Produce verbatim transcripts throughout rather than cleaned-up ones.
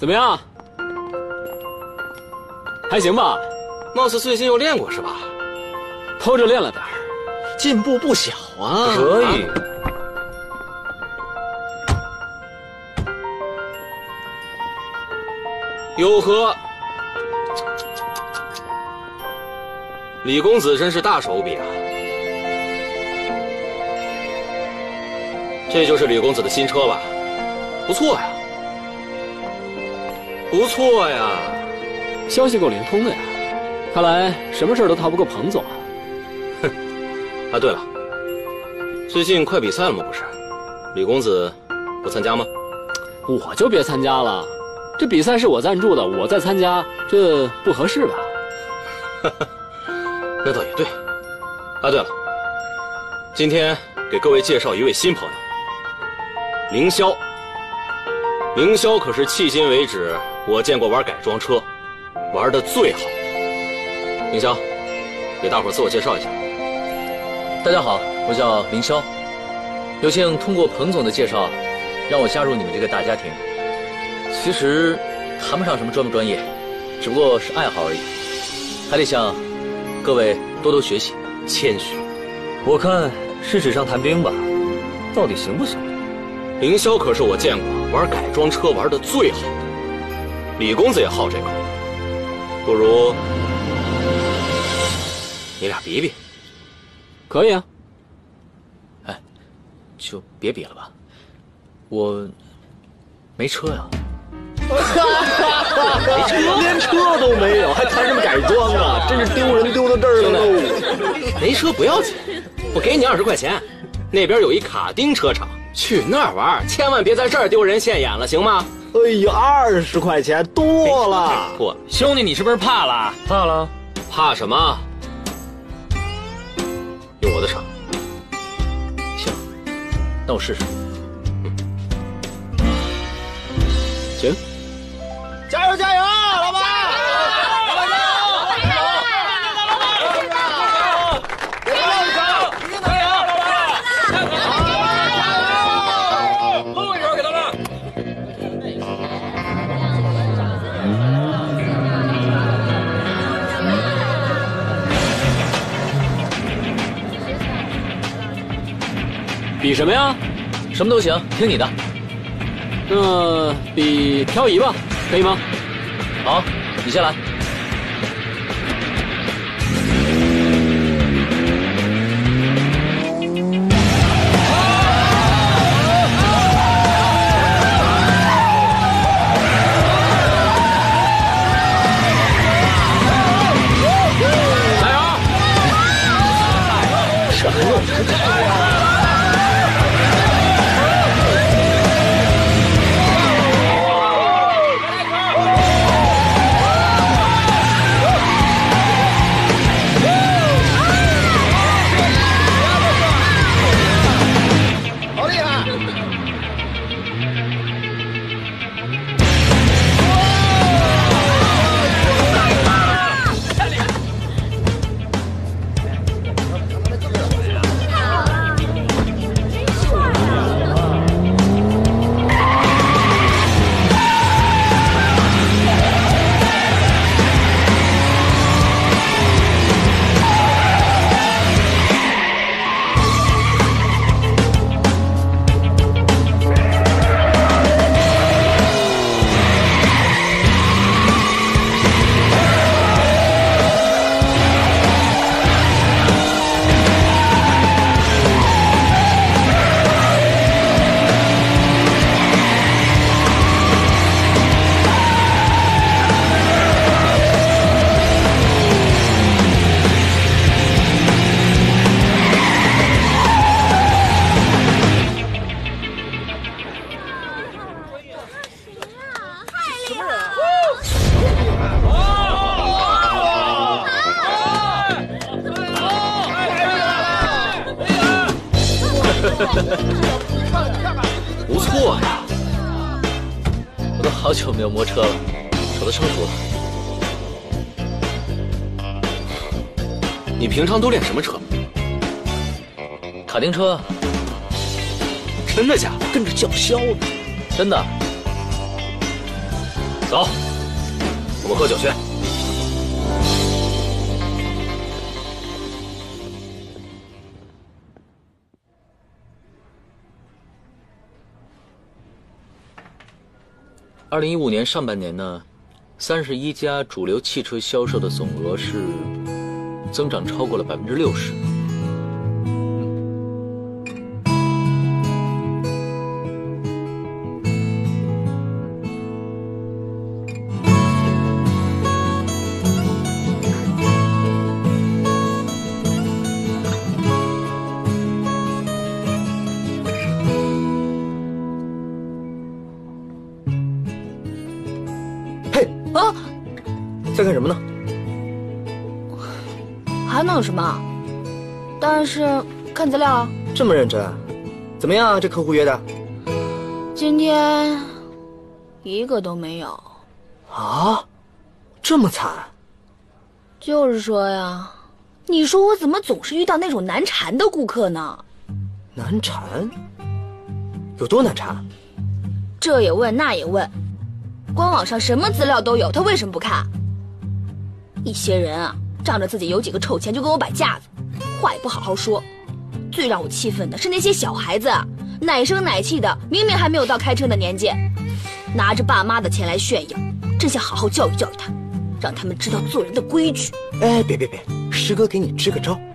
怎么样？还行吧？ 貌似最近又练过是吧？ 偷着练了点儿， 进步不小啊！ 可以。 哟呵，李公子真是大手笔啊！这就是李公子的新车吧？不错呀，不错呀， 消息够灵通的呀！看来什么事都逃不过彭总啊！ 哼！啊，对了，最近快比赛了吗？不是，李公子不参加吗？ 我就别参加了，这比赛是我赞助的，我在参加，这不合适吧？ 那倒也对。啊，对了，今天给各位介绍一位新朋友，凌霄。凌霄可是迄今为止我见过玩改装车玩的最好的。凌霄，给大伙自我介绍一下。 大家好，我叫凌霄，有幸通过彭总的介绍，让我加入你们这个大家庭。其实谈不上什么专不专业，只不过是爱好而已，还得向各位多多学习。 谦虚， 我看是纸上谈兵吧，到底行不行？ 凌霄可是我见过玩改装车玩的最好的，李公子也好这口，不如你俩比比。 可以啊。 哎，就别比了吧，我没车呀。 连车都没有，还谈什么改装啊？真是丢人丢到这儿了喽！ 没车不要紧，我给你二十块钱，那边有一卡丁车场，去那儿玩，千万别在这儿丢人现眼了，行吗？ 哎呦，二十块钱多了， 多了。 兄弟，你是不是怕了？ 怕了？ 怕什么？用我的场。 行，那我试试。 行。 加油加油，老板！老板加油！加油！老板！别乱搞，一定加油，老板！加油！ 后一点给他们。 比什么呀？ 什么都行，听你的。 那比漂移吧，可以吗？ 好，你先来。 加油！ 什么肉？ 不错呀， 我都好久没有摸车了，手都生疏了。 你平常都练什么车？ 卡丁车， 真的假的？ 跟着叫嚣呢。 真的。 走，我们喝酒去。 二零一五年上半年呢，三十一家主流汽车销售的总额是增长超过了百分之六十。 在干什么呢？ 还能有什么？当然是看资料。 这么认真，怎么样？这客户约的？ 今天一个都没有。 啊，这么惨？ 就是说呀，你说我怎么总是遇到那种难缠的顾客呢？ 难缠？有多难缠？ 这也问那也问，官网上什么资料都有，他为什么不看？一些人啊，仗着自己有几个臭钱就跟我摆架子，话也不好好说。最让我气愤的是那些小孩子，奶声奶气的，明明还没有到开车的年纪，拿着爸妈的钱来炫耀，真想好好教育教育他，让他们知道做人的规矩。 哎，别别别，师哥给你支个招。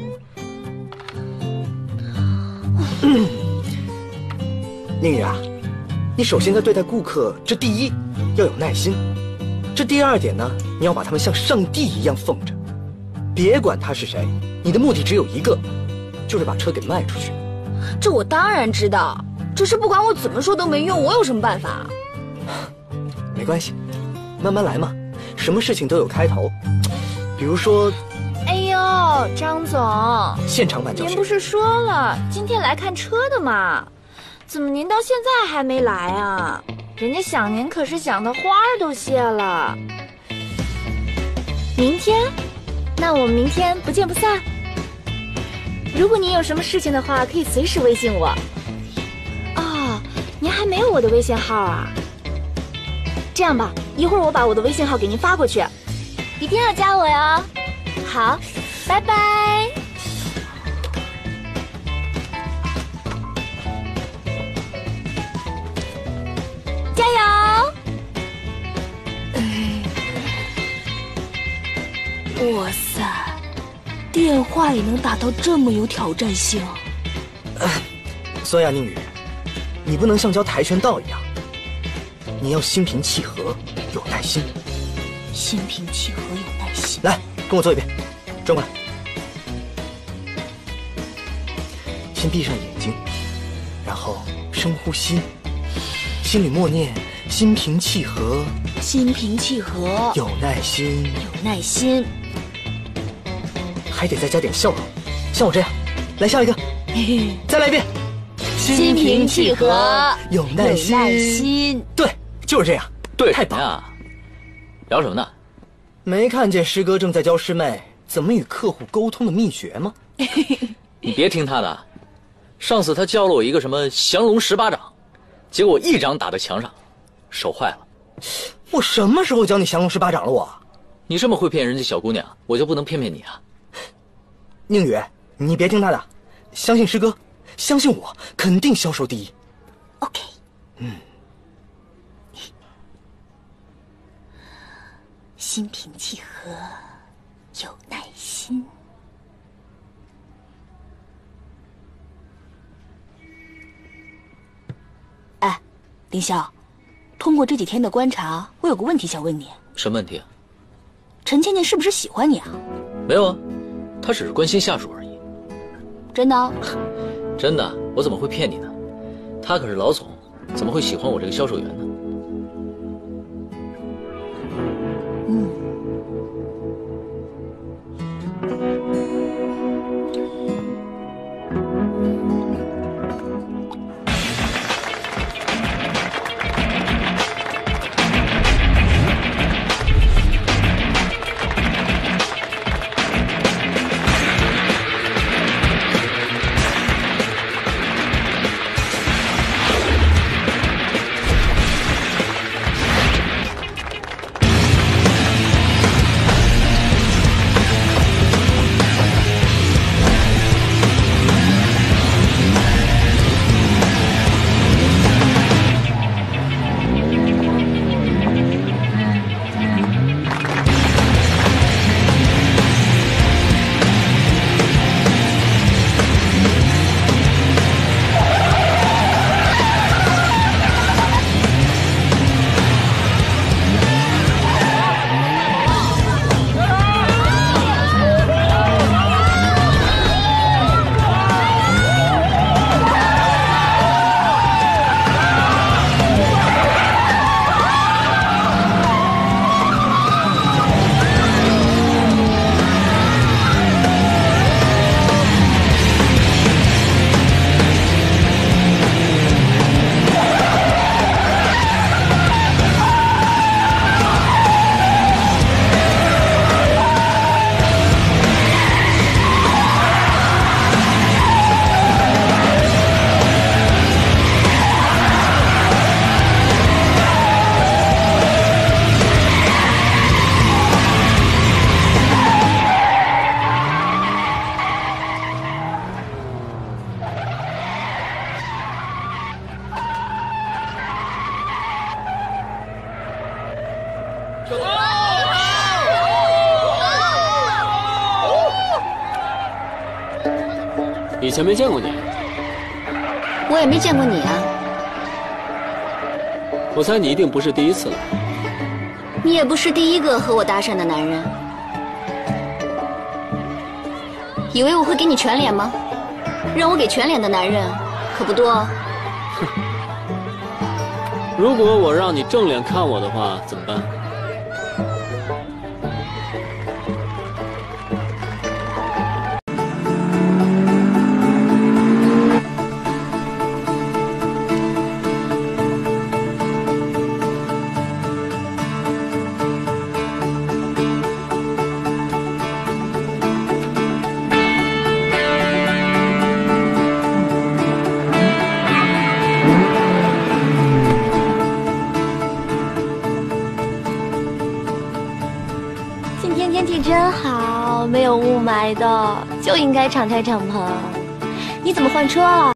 嗯，宁宇啊，你首先在对待顾客，这第一要有耐心。这第二点呢，你要把他们像上帝一样奉着，别管他是谁，你的目的只有一个，就是把车给卖出去。 这我当然知道，只是不管我怎么说都没用，我有什么办法？ 没关系，慢慢来嘛，什么事情都有开头。比如说， 哎呦，张总， 现场版教学。 您不是说了今天来看车的吗？怎么您到现在还没来啊？人家想您可是想的花儿都谢了。明天？那我们明天不见不散。如果您有什么事情的话，可以随时微信我。哦，您还没有我的微信号啊？这样吧，一会儿我把我的微信号给您发过去，一定要加我哟。好，拜拜。加油！ 哇塞，电话也能打到这么有挑战性。 所以啊，宁宇，你不能像教跆拳道一样，你要心平气和，有耐心。 心平气和，有耐心。 来，跟我做一遍，转过来。先闭上眼睛，然后深呼吸，心里默念：心平气和， 心平气和， 有耐心， 有耐心。 还得再加点笑容，像我这样。来，下一个， 嘿嘿， 再来一遍。 心平气和， 有耐心， 有耐心。 对，就是这样。 对， 太棒了。聊什么呢？ 没看见师哥正在教师妹怎么与客户沟通的秘诀吗？ 你别听他的，上次他教了我一个什么降龙十八掌，结果我一掌打在墙上，手坏了。 我什么时候教你降龙十八掌了我？ 你这么会骗人家小姑娘，我就不能骗骗你啊？ 宁宇，你别听他的，相信师哥，相信我，肯定销售第一。 OK。 嗯。 心平气和，有耐心。哎，凌霄，通过这几天的观察，我有个问题想问你。 什么问题啊？ 陈倩倩是不是喜欢你啊？ 没有啊，她只是关心下属而已。 真的？ 真的，我怎么会骗你呢？她可是老总，怎么会喜欢我这个销售员呢？ 嗯。 以前没见过你， 我也没见过你啊。 我猜你一定不是第一次了。 你也不是第一个和我搭讪的男人。以为我会给你全脸吗？让我给全脸的男人可不多哦。 如果我让你正脸看我的话，怎么办？ 今天天气真好，没有雾霾的，就应该敞开敞篷。你怎么换车啊？